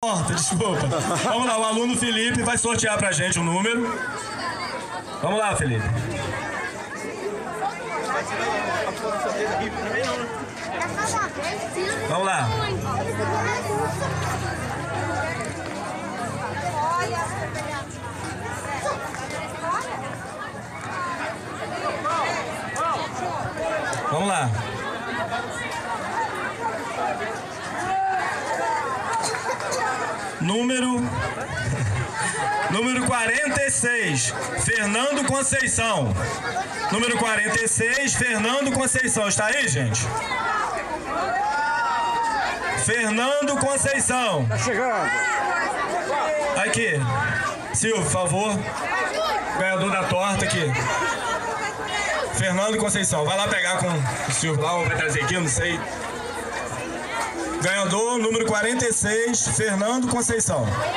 Desculpa. Vamos lá, o aluno Felipe vai sortear pra gente o número. Vamos lá, Felipe. Vamos lá. Vamos lá. Número 46, Fernando Conceição. Número 46, Fernando Conceição. Está aí, gente? Fernando Conceição. Tá chegando. Aqui. Silvio, por favor. Ganhador da torta aqui. Fernando Conceição. Vai lá pegar com o Silvio lá, ou vai trazer aqui, não sei. Ganhador, número 46, Fernando Conceição.